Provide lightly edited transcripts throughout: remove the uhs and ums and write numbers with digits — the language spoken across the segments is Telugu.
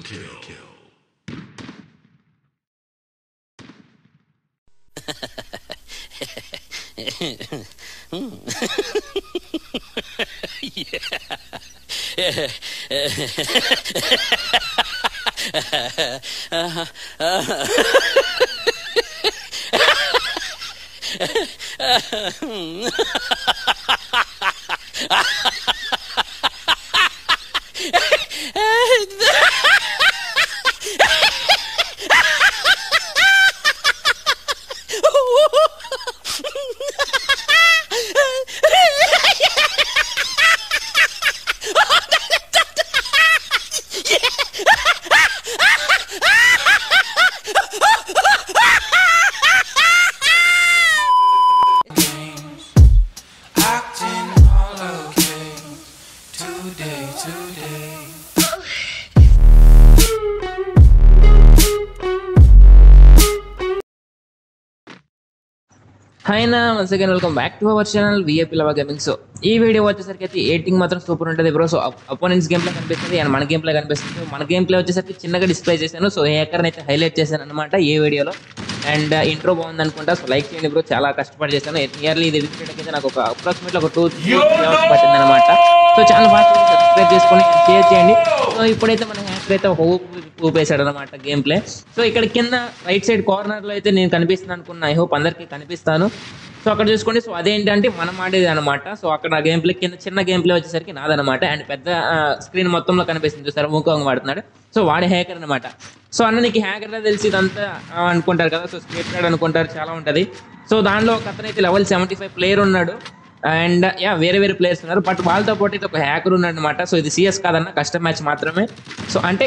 Hi na, once again welcome back to our channel VIP Lava Gaming. So ఈ వీడియో వచ్చేసరికి అయితే ఎయిటింగ్ మాత్రం సూపర్ ఉంటుంది bro. So opponents game play కనిపిస్తుంది అండ్ మన గేమ్ ప్లే కనిపిస్తుంది. మన గేమ్ ప్లే వచ్చేసరికి చిన్నగా డిస్ప్లే చేశాను. సో హ్యాకర్ని అయితే హైలైట్ చేశాను అనమాట ఈ వీడియోలో. అండ్ ఇంట్రో బాగుంది అనుకుంటా. సో లైక్ చేయండి బ్రో, చాలా కష్టపడి చేశాను. నియర్లీ ఇది ఎడిట్ చేయడానికి అయితే నాకు ఒక అప్రాక్సిమేట్లీ ఒక 2-3 అవర్స్ పట్టింది అనమాట. సో ఛానల్ ఫాస్ట్ సబ్స్క్రైబ్ చేసుకొని షేర్ చేయండి. సో ఇప్పుడైతే మన హ్యాకర్ అయితే ఊపేశాడు అనమాట గేమ్ ప్లే. సో ఇక్కడ కింద రైట్ సైడ్ కార్నర్లో అయితే నేను కనిపిస్తున్నాను అనుకున్నా. ఐ హోప్ అందరికీ కనిపిస్తాను. సో అక్కడ చూసుకోండి. సో అదేంటంటే మనం ఆడేది అనమాట. సో అక్కడ గేమ్ ప్లే కింద చిన్న గేమ్ ప్లే వచ్చేసరికి నాదనమాట. అండ్ పెద్ద స్క్రీన్ మొత్తంలో కనిపిస్తుంది చూసారు, మూకోంగ్ వాడుతున్నాడు. సో వాడే హ్యాకర్ అనమాట. సో అన్న నీకు హ్యాకర్గా తెలిసి ఇదంతా అనుకుంటారు కదా. సో స్క్రిప్టెడ్ అనుకుంటారు, చాలా ఉంటుంది. సో దానిలో ఒక అతనైతే లెవెల్ 75 ప్లేయర్ ఉన్నాడు. అండ్ వేరే వేరే ప్లేయర్స్ ఉన్నారు. బట్ వాళ్ళతో పాటు అయితే ఒక హ్యాకర్ ఉన్నాడు అనమాట. సో ఇది సిఎస్ కాదన్న, కస్టమ్ మ్యాచ్ మాత్రమే. సో అంటే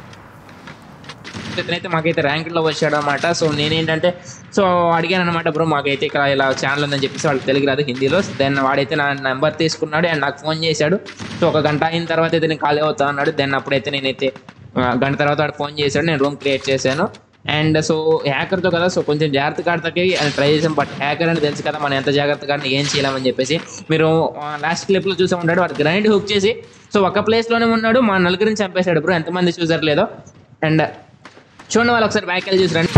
ఇతనైతే మాకైతే ర్యాంకుల్లో వచ్చాడు అనమాట. సో నేనేంటంటే సో అడిగాను అనమాట, బ్రో మాకైతే ఇక్కడ ఇలా ఛానల్ ఉందని చెప్పేసి వాళ్ళకి తెలుగు రాదు, హిందీలో. దెన్ వాడైతే నా నెంబర్ తీసుకున్నాడు అండ్ నాకు ఫోన్ చేశాడు. సో ఒక గంట అయిన తర్వాత అయితే నేను ఖాళీ అవుతా అన్నాడు. దెన్ అప్పుడైతే నేనైతే గంట తర్వాత వాడు ఫోన్ చేశాడు, నేను రూమ్ క్రియేట్ చేశాను. అండ్ సో హ్యాకర్తో కదా, సో కొంచెం జాగ్రత్తగా ఆడతాకి ట్రై చేసాం. బట్ హ్యాకర్ అని తెలుసు కదా, మనం ఎంత జాగ్రత్తగా ఏం చేయలేమని చెప్పేసి. మీరు లాస్ట్ క్లిప్లో చూసే ఉంటాడు, వాడు గ్రైండ్ హుక్ చేసి సో ఒక ప్లేస్లోనే ఉన్నాడు, మా నలుగురిని చంపేశాడు బ్రో. ఎంతమంది చూసారు లేదో. అండ్ చూడండి, వాళ్ళు ఒకసారి బ్యాక్ వెళ్ళి చూసారండి.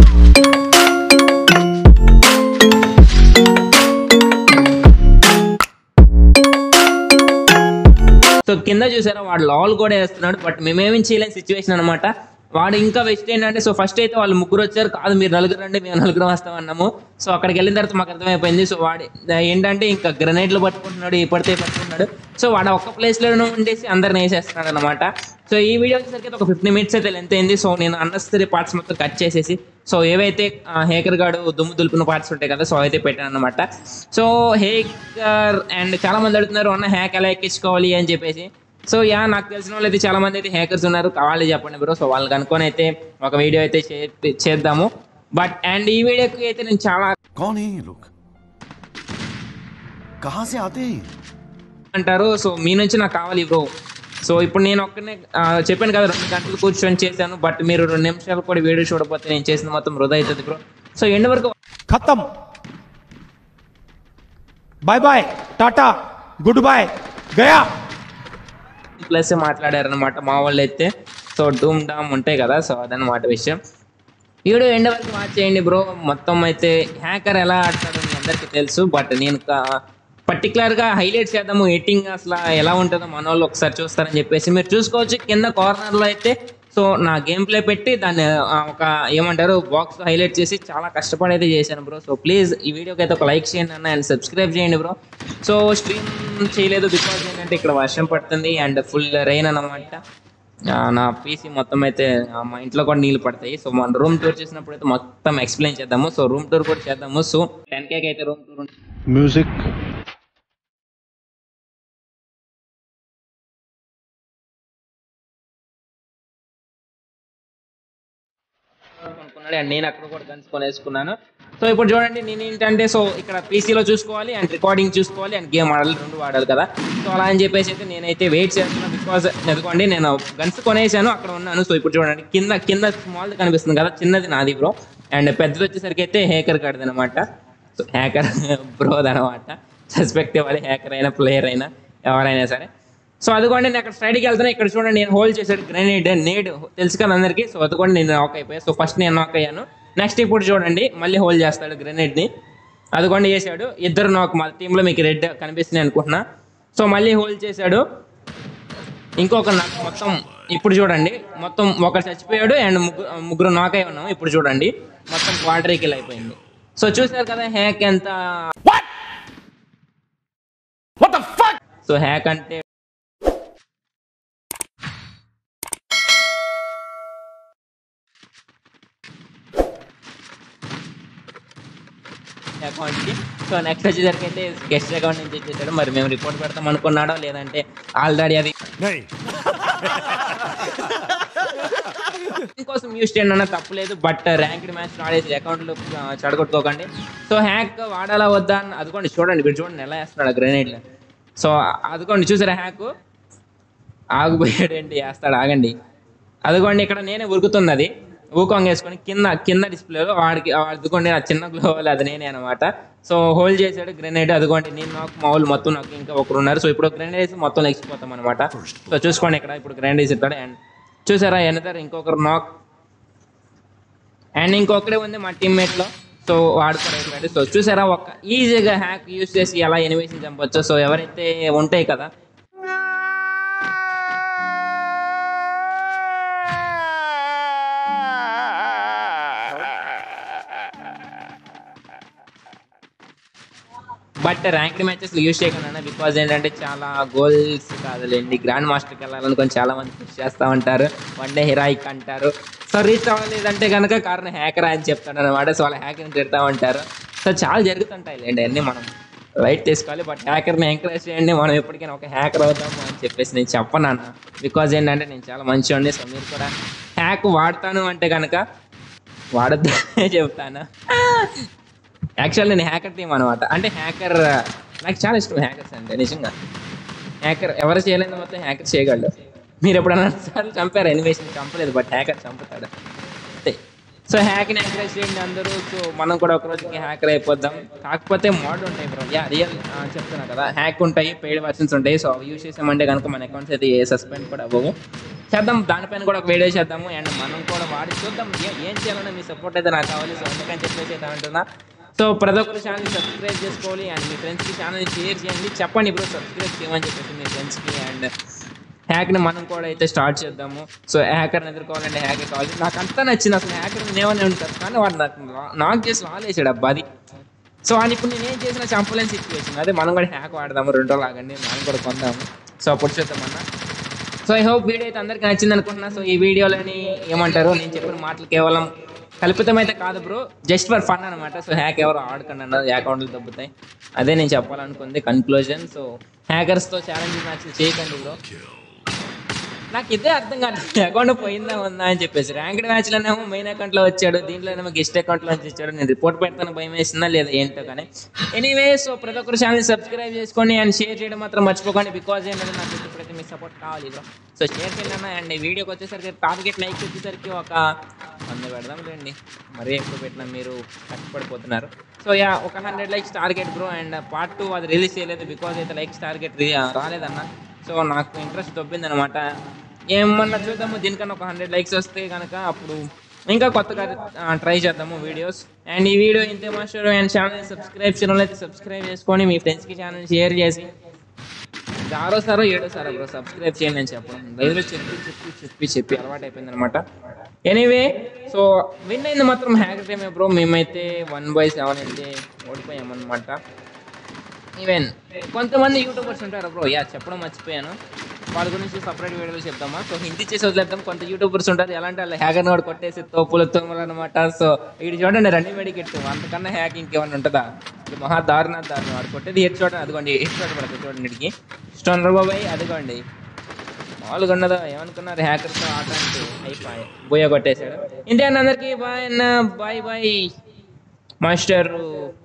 సో కింద చూసారా, వాడు లాల్ కూడా వేస్తున్నాడు. బట్ మేమేమీ చేయలేని సిచ్యువేషన్ అనమాట. వాడు ఇంకా బెస్ట్ ఏంటంటే, సో ఫస్ట్ అయితే వాళ్ళు ముగ్గురు వచ్చారు, కాదు మీరు నలుగురు రండి, మేము నలుగురు వస్తామన్నాము. సో అక్కడికి వెళ్ళిన తర్వాత మాకు అర్థమైపోయింది. సో వాడు ఏంటంటే ఇంకా గ్రెనేడ్లు పట్టుకుంటున్నాడు, పడితే పట్టుకుంటున్నాడు. సో వాడు ఒక్క ప్లేస్లోనే ఉండేసి అందరిని వేసేస్తున్నాడు అనమాట. సో ఈ వీడియో వచ్చేసరికి ఒక 15 మినిట్స్ అయితే లెంత్ అయింది. సో నేను అన్నెసరీ పార్ట్స్ మొత్తం కట్ చేసేసి సో ఏవైతే హ్యాకర్ గాడు దుమ్ము దులిపిన పార్ట్స్ ఉంటాయి కదా, సో అయితే పెట్టాను అనమాట. సో హ్యాకర్ అండ్ చాలా మంది అడుగుతున్నారు, అన్న హ్యాక్ ఎలా ఎక్కించుకోవాలి అని చెప్పేసి. సో నాకు తెలిసిన వాళ్ళు అయితే చాలా మంది అయితే హ్యాకర్స్ ఉన్నారు, కావాలి చెప్పండి బ్రో. సో వాళ్ళకి అనుకొని అయితే ఒక వీడియో అయితే చేద్దాము. బట్ అండ్ ఈ వీడియోకి అయితే నేను చాలా అంటారు. సో మీ నుంచి నాకు కావాలి బ్రో. సో ఇప్పుడు నేను ఒక్కనే చెప్పాను కదా, 2 గంటలు కూర్చొని చేశాను. బట్ మీరు 2 నిమిషాలు కూడా వీడియో చూడకపోతే నేను చేసిన మొత్తం వృధా అవుతుంది బ్రో. సో ఎండ్ వరకు ఖతం, bye bye, tata, good bye, గయా ప్లస్ మాట్లాడారనమాట మా వాళ్ళు అయితే. సో డూమ్ డామ్ ఉంటాయి కదా, సో అదనమాట విషయం. వీడియో ఎండ్ వరకు వాచ్ చేయండి బ్రో. మొత్తం అయితే హ్యాకర్ ఎలా ఆడతాడో మీ అందరికీ తెలుసు. బట్ నేను పర్టికులర్గా హైలైట్ చేద్దాము, ఎడిటింగ్ అసలు ఎలా ఉంటుందో మన వాళ్ళు ఒకసారి చూస్తారని చెప్పేసి. మీరు చూసుకోవచ్చు కింద కార్నర్లో అయితే సో నా గేమ్ ప్లే పెట్టి దాన్ని ఒక ఏమంటారు బాక్స్ హైలైట్ చేసి చాలా కష్టపడి అయితే చేశాను బ్రో. సో ప్లీజ్ ఈ వీడియోకి అయితే ఒక లైక్ చేయండి అన్న, అండ్ సబ్స్క్రైబ్ చేయండి బ్రో. సో స్ట్రీమ్ చేయలేదు బికాజ్ ఏంటంటే ఇక్కడ వర్షం పడుతుంది అండ్ ఫుల్ రెయిన్ అనమాట. నా పీసీ మొత్తం అయితే మా ఇంట్లో కూడా నీళ్ళు పడతాయి. సో మన రూమ్ టూర్ చేసినప్పుడు అయితే మొత్తం ఎక్స్ప్లెయిన్ చేద్దాము. సో రూమ్ టూర్ కూడా చేద్దాము. సో 10K అయితే రూమ్ టూర్ మ్యూజిక్ అనుకున్నాడు అండ్ నేను అక్కడ కూడా గన్స్ కొనేసుకున్నాను. సో ఇప్పుడు చూడండి, నేను ఏంటంటే సో ఇక్కడ పీసీలో చూసుకోవాలి అండ్ రికార్డింగ్ చూసుకోవాలి అండ్ గేమ్ ఆడాలి, 2 ఆడాలి కదా. సో అలా అని చెప్పేసి అయితే నేనైతే వెయిట్ చేస్తున్నాను. బికాజ్ ఎందుకండి నేను గన్స్ కొనేసాను, అక్కడ ఉన్నాను. సో ఇప్పుడు చూడండి, కింద స్మాల్ కనిపిస్తుంది కదా, చిన్నది నాది బ్రో. అండ్ పెద్దది వచ్చేసరికి అయితే హ్యాకర్ కార్డ్ అనమాట. సో హ్యాకర్ బ్రోది అనమాట. సస్పెక్ట్ ఇవ్వాలి, హ్యాకర్ అయినా ప్లేయర్ అయినా ఎవరైనా సరే. సో అదిగోండి నేను అక్కడ స్ట్రైట్కి వెళ్తాను. ఇక్కడ చూడండి నేను హోల్డ్ చేశాడు గ్రెనేడ్ నేడ్ తెలుసు కదా అందరికీ. సో అదిగోండి నేను నాక్ అయిపోయాను. సో ఫస్ట్ నేను నాక్ అయ్యాను. నెక్స్ట్ ఇప్పుడు చూడండి మళ్ళీ హోల్డ్ చేస్తాడు గ్రెనేడ్ని. అదిగోండి వేసాడు. ఇద్దరు నాకు మా టీంలో మీకు రెడ్ కనిపిస్తుంది అనుకుంటున్నా. సో మళ్ళీ హోల్డ్ చేశాడు. ఇంకొక మొత్తం ఇప్పుడు చూడండి మొత్తం ఒకరు చచ్చిపోయాడు అండ్ ముగ్గురు నాక్ అయి ఉన్నాము. ఇప్పుడు చూడండి మొత్తం క్వార్టర్ కిల్ అయిపోయింది. సో చూసారు కదా హ్యాక్ ఎంత. సో హ్యాక్ అంటే అకౌంట్కి. సో నెక్స్ట్ వచ్చేసరికి అయితే గెస్ట్ అకౌంట్ నుంచి ఇచ్చేసాడు. మరి మేము రిపోర్ట్ పెడతాం అనుకున్నాడో లేదంటే ఆల్రెడీ అది కోసం యూస్ చేయండి అన్న తప్పలేదు. బట్ ర్యాంక్డ్ మ్యాచ్ ఆడేసి అకౌంట్లు చెడగొట్టుకోకండి. సో హ్యాక్ వాడాలా వద్దా అని అదిగోండి చూడండి. మీరు చూడండి ఎలా వేస్తున్నాడు గ్రెనేడ్లు. సో అదిగోండి చూసారా హ్యాక్ ఆగిపోయాడు ఏంటి వేస్తాడు. ఆగండి అదిగోండి ఇక్కడ నేనే ఉరుకుతుంది అది ఊకాంగ్ వేసుకొని కింద డిస్ప్లేలో వాడికి అదిగోండి ఆ చిన్న గ్లోవల్ అది నేనే అనమాట. సో హోల్డ్ చేశాడు గ్రెనేడ్. అదిగోండి నేను నాకు మామూలు మొత్తం నాకు ఇంకా ఒకరు ఉన్నారు. సో ఇప్పుడు గ్రెనేడ్ వేసి మొత్తం లెక్కిపోతాం అనమాట. సో చూసుకోండి ఇక్కడ ఇప్పుడు గ్రెనేడ్ వేసి ఇస్తాడు. అండ్ చూసారా ఎనదర్ ఇంకొకరు నాక్ అండ్ ఇంకొకడే ఉంది మా టీమ్మేట్లో. సో వాడుకోలేదు. సో చూసారా ఒక ఈజీగా హ్యాక్ యూస్ చేసి ఎలా ఎనిమేషన్ చంపొచ్చు. సో ఎవరైతే ఉంటాయి కదా బట్ ర్యాంక్డ్ మ్యాచెస్ యూస్ చేయకుండా బికాజ్ ఏంటంటే చాలా గోల్స్ కాదులేండి గ్రాండ్ మాస్టర్కి వెళ్ళాలనుకొని చాలా మంది పుష్ చేస్తూ ఉంటారు. వన్ డే హీరాయిక్ అంటారు. సో రీచ్ అవ్వలేదంటే కనుక కారణం హ్యాకర్ అని చెప్తాడు అనమాట. సో వాళ్ళ హ్యాకర్ని తిడతా ఉంటారు. సో చాలా జరుగుతుంటాయి లేండి అన్నీ మనం లైట్ తీసుకోవాలి. బట్ హ్యాకర్ని ఎంకరేజ్ చేయండి. మనం ఎప్పటికైనా ఒక హ్యాకర్ అవుతాము అని చెప్పేసి నేను చెప్పను అన్న. బికాజ్ ఏంటంటే నేను చాలా మంచివాడిని. సో మీరు కూడా హ్యాక్ వాడతాను అంటే కనుక వాడద్దని చెప్తాను. యాక్చువల్లీ నేను హ్యాకర్ టీమ్ అనమాట. అంటే హ్యాకర్ నాకు చాలా ఇష్టం హ్యాకర్స్ అంటే నిజంగా. హ్యాకర్ ఎవరు చేయలేదు మొత్తం హ్యాకర్ చేయగలడు. మీరు ఎప్పుడన్నా సార్లు చంపారు ఎనిమేషన్ చంపలేదు బట్ హ్యాకర్ చంపుతాడు అంతే. సో హ్యాక్ని ఎంకరేజ్ చేయండి అందరూ. సో మనం కూడా ఒక రోజుకి హ్యాకర్ అయిపోద్దాం. కాకపోతే మోడ్ ఉంటాయి బ్రో. రియల్ చెప్తున్నా కదా హ్యాక్ ఉంటాయి పెయిడ్ వర్షన్స్ ఉంటాయి. సో అవి యూస్ చేసామంటే కనుక మన అకౌంట్స్ అయితే సస్పెండ్ కూడా అవ్వవు. చేద్దాం దానిపైన కూడా ఒక వీడియో చేద్దాము. అండ్ మనం కూడా వాడి చూద్దాం ఏం చేయాలన్నా మీ సపోర్ట్ అయితే నాకు కావాలి. సో అందుకని చెప్పేసి అయితే అంటున్నా. సో ప్రతి ఒక్కరు ఛానల్ని సబ్స్క్రైబ్ చేసుకోవాలి అండ్ మీ ఫ్రెండ్స్కి ఛానల్ని షేర్ చేయండి. చెప్పండి ఇప్పుడు సబ్స్క్రైబ్ చేయమని చెప్పేసి మీ ఫ్రెండ్స్కి. అండ్ హ్యాక్ని మనం కూడా అయితే స్టార్ట్ చేద్దాము. సో హ్యాకర్ని ఎదుర్కోవాలంటే హ్యాకర్ కావాలి. నాకు అంతా నచ్చింది అసలు హ్యాకర్ని ఏమని ఉంటారు కానీ వాడు నాకు చేసి వాలేసాడు అబ్బా అది. సో అని ఇప్పుడు నేను ఏం చేసినా చంపలేని సిచ్యువేషన్. అదే మనం కూడా హ్యాక్ వాడదాము 2 రోజులు ఆగండి మనం కూడా కొందాము. సో అప్పుడు చూద్దామన్నా. సో ఐ హోప్ వీడియో అయితే అందరికీ నచ్చింది అనుకుంటున్నా. సో ఈ వీడియోలోని ఏమంటారు నేను చెప్పిన మాటలు కేవలం కల్పితం అయితే కాదు బ్రో, జస్ట్ ఫర్ ఫన్ అనమాట. సో హ్యాక్ ఎవరు ఆడకండి అన్నది అకౌంట్లు దొబ్బుతాయి. అదే నేను చెప్పాలనుకుంది కన్క్లూజన్. సో హ్యాకర్స్తో ఛాలెంజ్ మ్యాచ్లు చేయకండి బ్రో. నాకు ఇదే అర్థం కాదు అకౌంట్ పోయిందా ఉందా అని చెప్పేసి. ర్యాంక్డ్ మ్యాచ్లోనేమో మెయిన్ అకౌంట్లో వచ్చాడు, దీంట్లోనేమో గెస్ట్ అకౌంట్లో నుంచి వచ్చాడు. నేను రిపోర్ట్ పెడతాను భయం వేసిందా లేదా ఏంటో కానీ. ఎనీవే సో ప్రతి ఒక్కరు ఛానల్ సబ్స్క్రైబ్ చేసుకోండి అండ్ షేర్ చేయడం మాత్రం మర్చిపోకండి. బికాజ్ ఏంటంటే నాకు ఇప్పుడైతే మీ సపోర్ట్ కావాలి బ్రో. సో షేర్ చేయండి అన్న. అండ్ ఈ వీడియోకి వచ్చేసరికి టార్గెట్ లైక్ వచ్చేసరికి ఒక 100 పెడదాం లేండి. మరీ ఎక్కువ పెట్టినా మీరు కష్టపడిపోతున్నారు. సో ఒక 100 likes target bro. And part 2 అది రిలీజ్ చేయలేదు బికాజ్ అయితే లైక్స్ టార్గెట్ రాలేదన్న. సో నాకు ఇంట్రెస్ట్ దొబ్బిందనమాట. ఏమన్నా చూద్దాము దీనికన్నా ఒక 100 లైక్స్ వస్తే కనుక అప్పుడు ఇంకా కొత్తగా ట్రై చేద్దాము వీడియోస్. అండ్ ఈ వీడియో ఇంతే మాస్టర్. అండ్ ఛానల్ సబ్స్క్రైబ్ చేయడం అయితే సబ్స్క్రైబ్ చేసుకొని మీ ఫ్రెండ్స్కి ఛానల్ షేర్ చేసి 6 7 బ్రో సబ్స్క్రైబ్ చేయండి అని చెప్పడం లైవ్లో చెప్పి అలవాటు అయిపోయింది అనమాట. ఎనీవే సో విన్ అయింది మాత్రం హ్యాకర్ టైమే బ్రో. మేమైతే 1/7 అయితే ఓడిపోయామన్నమాట. ఈవెన్ కొంతమంది యూట్యూబర్స్ ఉంటారు బ్రో. చెప్పడం మర్చిపోయాను, వాళ్ళ గురించి సపరేట్ వీడియోలో చెప్తామా. సో హిందీ చేసి వదిలేద్దాం. కొంత యూట్యూబర్స్ ఉంటారు ఎలాంటి వాళ్ళు హ్యాకర్ని కూడా కొట్టేసి తోపులు అనమాట. సో ఇది చూడండి రన్నింగ్ మెడికెట్ అంతకన్నా హ్యాక్ ఇంకేమన్నా ఉంటుందా? ఇది మహా దారుణ వాడు కొట్టేది హెడ్ షాట్. అదిగోండి హెడ్ షాట్ పడుతుంది చూడండి వీడికి. స్టోన్ బాబాయ్ అదిగోండి మామూలుగా ఉన్నదా ఏమనుకున్నారు హ్యాకర్తో ఆట అంటే అయిపోయి బోయ కొట్టేశాడు. ఇంతే అన్న అందరికీ బాయ్ అన్న. Bye master.